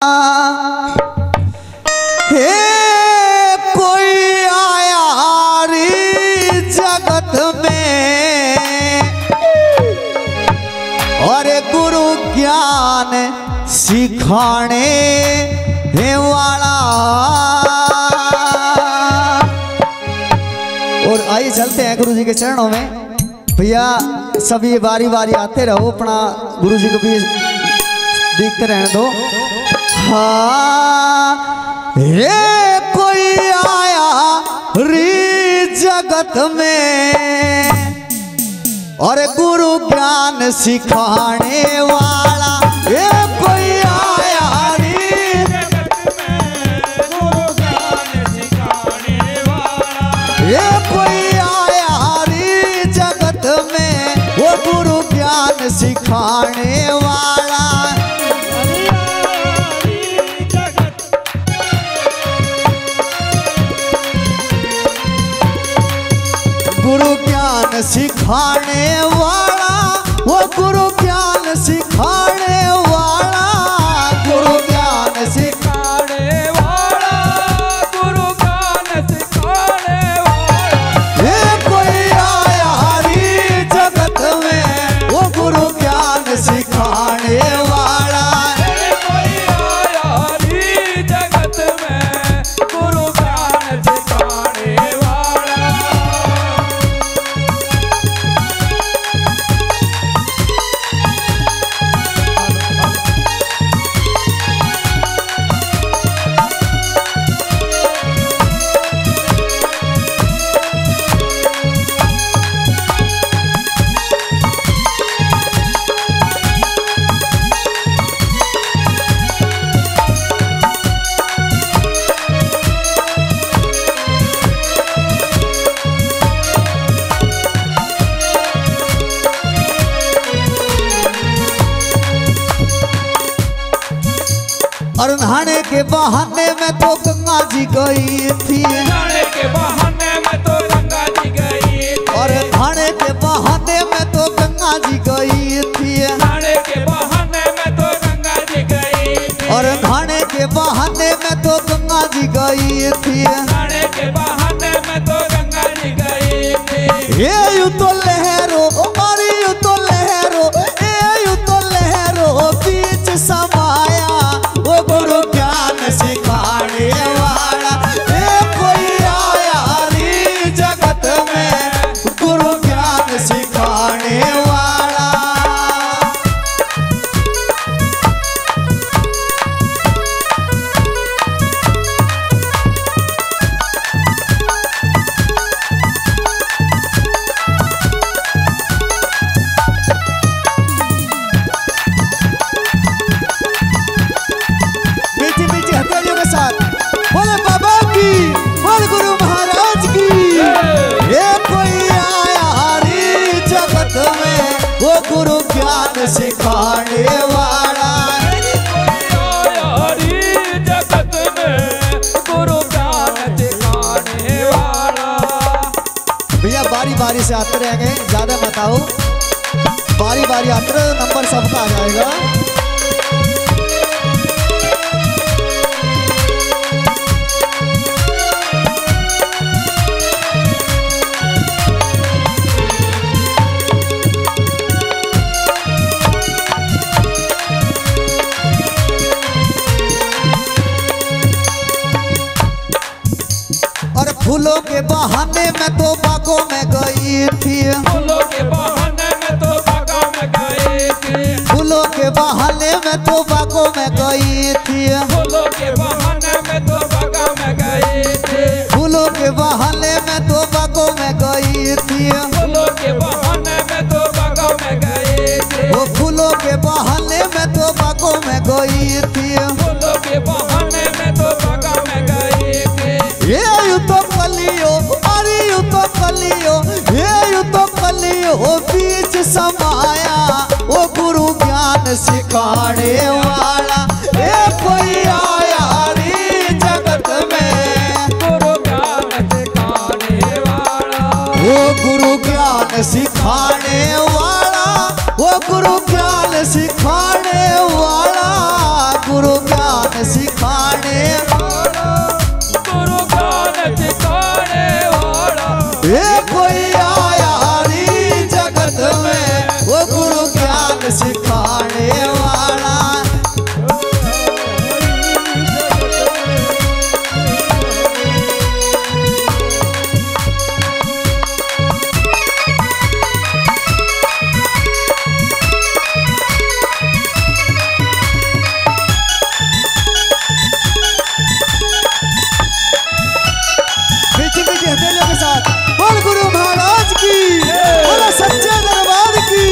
हे कोई आया रे जगत में और गुरु ज्ञान सिखाने वाला। और आइए चलते हैं गुरु जी के चरणों में। भैया सभी बारी बारी आते रहो, अपना गुरु जी को भी देखते रहने दो। हाँ रे कोई आया रे जगत में और गुरु ज्ञान सिखाने वाला। ये कोई आया रे जगत में गुरु ज्ञान सिखाने वाला। ये कोई आया रे जगत में वो गुरु ज्ञान सिखाने वाला। गुरु ज्ञान सिखाने वाला वो गुरु ज्ञान सिखाने वाला। गुरु ज्ञान सिखाने वाला गुरु ज्ञान सिखाने वाला। ये कोई आया हरी जगत में वो गुरु ज्ञान सिखाने वाला। ये कोई आया हरी जगत में गुरु ज्ञान सिखाने वाला। और नहाने के बहाने में तो गंगा जी गई थी। नहाने के बहाने में तो गंगा जी गई थी। और नहाने के बहाने में तो गंगा जी गई थी। नहाने के बहाने में तो गंगा जी गई थी। और नहाने के बहाने में तो गंगा जी गई थी। नहाने के बहाने में तो गंगा जी गई थी। ये यूं तो लहरों और यूं तो लहरों, ये यूं तो लहरों बीच समाया वो गुरु ज्ञान सिखाने वाला। ये कोई आया रे जगत में गुरु ज्ञान सिखाने वाला। बोले बाबा की, बोल गुरु महाराज की। ये कोई आया हरी जगत में वो गुरु ज्ञान सिखाने वाला। कोई आया हरी जगत में गुरु ज्ञान सिखाने वाला। भैया बारी बारी से आते रह गए, ज्यादा मत आओ, बारी बारी आते रहे, नंबर सबका आ जाएगा। फूलों के बहाने में तो बागों में गई थी। फूलों के बहाने में तो बागों में गई थी। फूलों के बहाने में तो बागों में गई थी। फूलों के बहाने में तो बागों में गई थी। फूलों के बहाने में तो बागों में गई थी। फूलों के बहाने में तो बागों में गई थी। वो फूलों के बहाने में तो बागों में गई थी। फूलों के बहाने में तो बागों में गई थी। ये यूं तो कलियो अरे यूं तो कलियो, ये यूं तो कलियो बीच समाया वो गुरु ज्ञान सिखाने वाला। ये कोई आया रे जगत में गुरु ज्ञान सिखाने वाला। वो गुरु ज्ञान सिखाने वाला। वो गुरु ज्ञान सिखाने वाला। गुरु ज्ञान ज्ञान सिखाने वाला, गुरु ज्ञान सिखाने वाला। ये कोई आया री जगत में वो गुरु ज्ञान सिखाने वाला। के साथ बोल गुरु महाराज की, बोलो सच्चे दरबार की।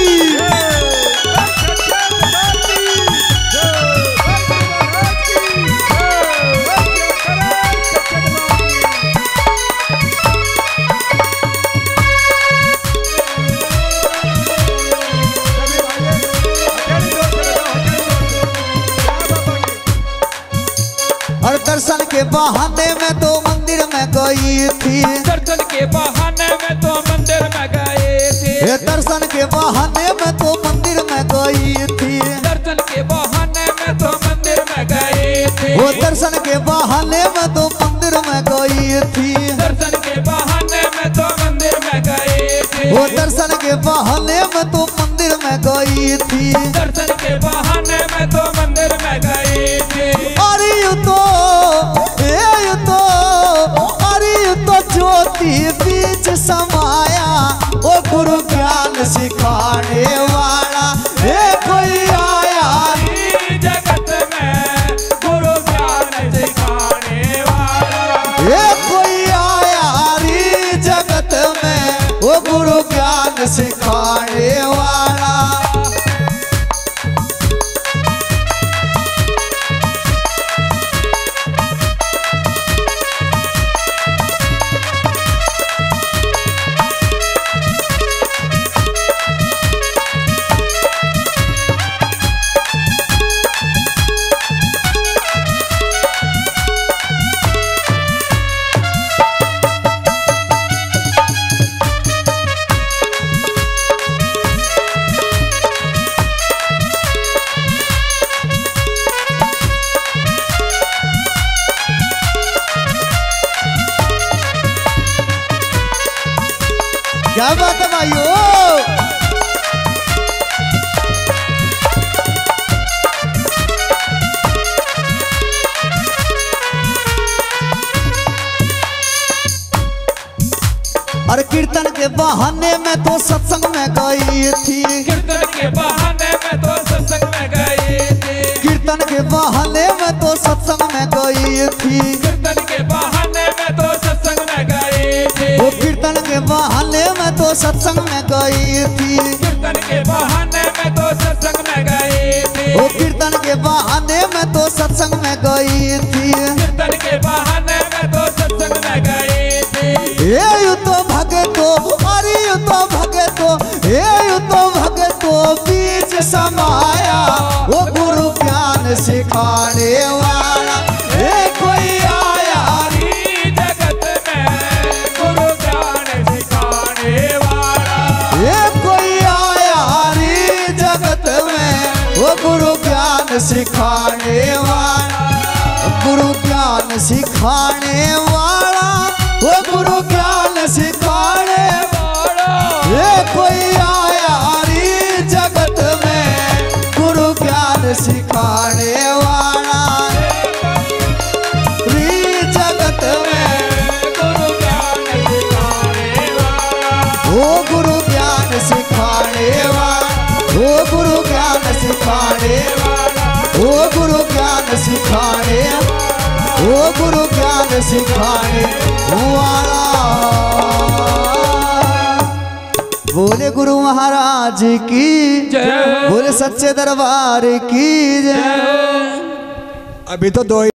और दर्शन के बहाने में तो मंदिर में गई थी, दर्शन के बहाने में तो मंदिर में गए थे, दर्शन के बहाने में तो मंदिर में गई थी, दर्शन के बहाने में तो मंदिर में गए थे, वो दर्शन के बहाने में तो मंदिर में गई थी, दर्शन के बहाने में तो मंदिर में गए थे, वो दर्शन के बहाने में तो मंदिर में गई थी, दर्शन के बहाने में तो मंदिर में गए थे। अरे यू तो ज्योति बीच समाया वो गुरु ज्ञान सिखाने वाला। ये कोई आया जगत में गुरु ज्ञान सिखाने वाला, ये कोई आया री जगत में वो गुरु ज्ञान सिखाने वाला। क्या बात है भाइयों। अरे कीर्तन के बहाने में तो सत्संग में गई थी, कीर्तन के बहाने में तो सत्संग में गए थे, कीर्तन के बहाने में तो सत्संग में गई थी, कीर्तन के बहाने में तो सत्संग में गए थे, वो कीर्तन के बहाने में तो सत्संग में गई थी, कीर्तन के बहाने में तो सत्संग में गए थे, वो कीर्तन के बहाने में तो सत्संग में गई थी, कीर्तन के बहाने में तो सत्संग में गए थे। ये यू तो भगतो, अरे यू तो भगतो, ये यू तो भगतो बीच समाया वो गुरु ज्ञान सिखाने वाला। ये कोई आया जगत में गुरु ज्ञान सिखाने वाला, ये कोई आया री जगत में वो गुरु ज्ञान सिखाने वाला, गुरु ज्ञान सिखाने वाला, वो गुरु ज्ञान सिखाने वाला। ये कोई आया री जगत में गुरु ज्ञान सिखाने वाला, री जगत में गुरु ज्ञान सिखाने वाला, वो गुरु ज्ञान सिखाने वाला, वो गुरु ज्ञान सिखाने वाला, वो गुरु ज्ञान सिखाने, वो गुरु ज्ञान सिखाने वाला। बोले गुरु महाराज की जय, बोले सच्चे दरबार की जय। अभी तो दो